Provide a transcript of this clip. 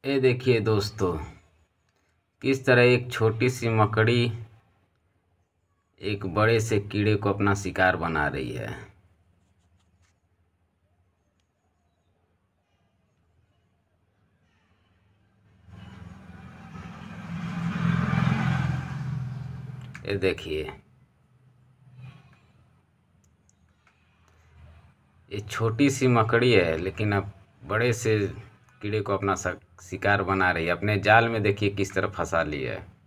ये देखिए दोस्तों, किस तरह एक छोटी सी मकड़ी एक बड़े से कीड़े को अपना शिकार बना रही है। ये देखिए, ये छोटी सी मकड़ी है लेकिन अब बड़े से कीड़े को अपना शिकार बना रही है। अपने जाल में देखिए किस तरह फंसा ली है।